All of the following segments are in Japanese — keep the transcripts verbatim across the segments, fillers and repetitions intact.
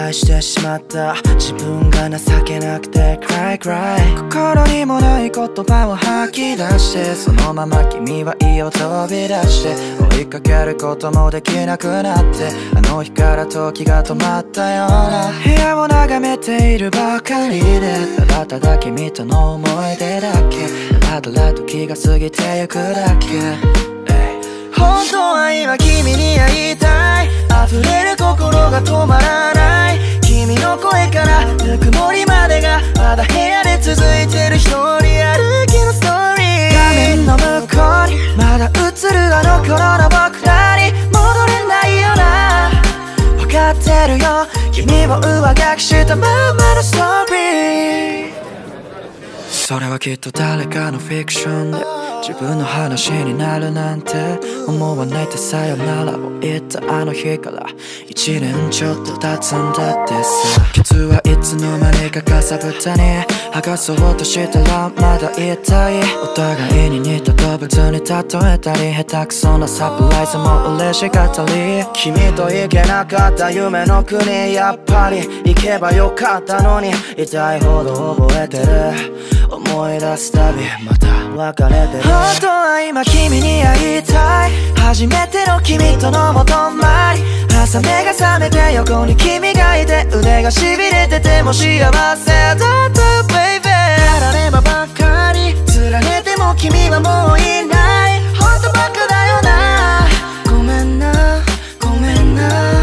敗してしまった自分が情けなくて Cry Cry 心にもない言葉を吐き出してそのまま君は家を飛び出して追いかけることもできなくなってあの日から時が止まったような部屋を眺めているばかりでただただ君との思い出だけだらだらと気が過ぎてゆくだけ本当は今君に会いたい溢れる心が止まらない君の声からぬくもりまでがまだ部屋で続いてる一人歩きのストーリー画面の向こうにまだ映るあの頃の僕らに戻れないよな分かってるよ君を上書きしたままのストーリーそれはきっと誰かのフィクションで自分の話になるなんて思わないでさよならを言ったあの日から一年ちょっと経つんだってさケツはいつの間にかかさぶたに剥がそうとしたらまだ痛いお互いに似た動物に例えたり下手くそなサプライズも嬉しかったり君と行けなかった夢の国やっぱり行けばよかったのに痛いほど覚えてる思い出すたびまた別れてる本当は今君に会いたい初めての君とのお泊まり朝目が覚めて横に君がいて腕がしびれてても幸せだった baby やらればばっかり釣られても君はもういない本当バカだよなごめんなごめんな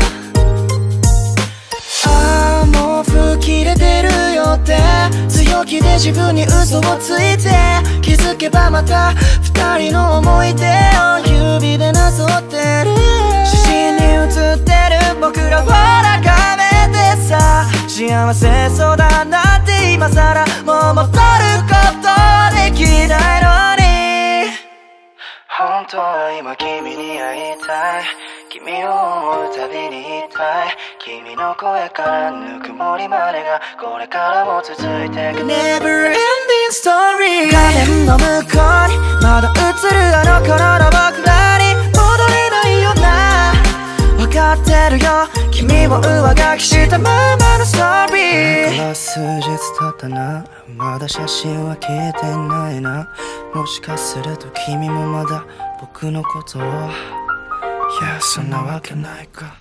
ああもう吹き出てるよって強気で自分に嘘をついて気づけばまた二人の思い出を指でなぞってる写真に写ってる僕らを眺めてさ幸せそうだなんて今さらもう戻ることできないのに本当は今君に会いたい君を思うたびに言いたい君の声からぬくもりまでがこれからも続いてく Never ending story 画面の向こうにまだ映るあの頃の僕らに戻れないよな分かってるよ君を上書きしたままのストーリーから数日経ったなまだ写真は消えてないなもしかすると君もまだ僕のことをいやそんなわけないか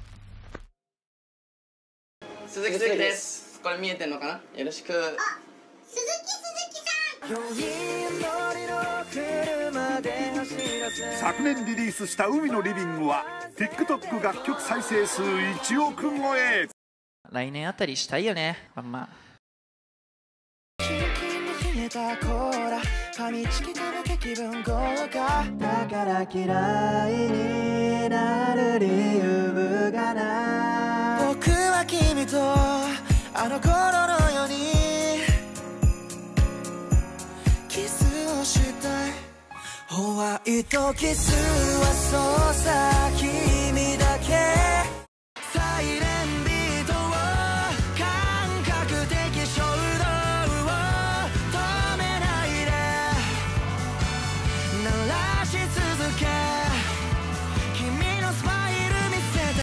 鈴木鈴木です。これ見えてんのかな。よろしく。あ、 鈴木鈴木さん昨年リリースした海のリビングは TikTok 楽曲再生数いちおく超え来年あたりしたいよねワンマン噛みちぎ食べて気分豪華だから嫌いになる理由がない僕は君とあの頃のようにキスをしたいホワイトキスはそうさ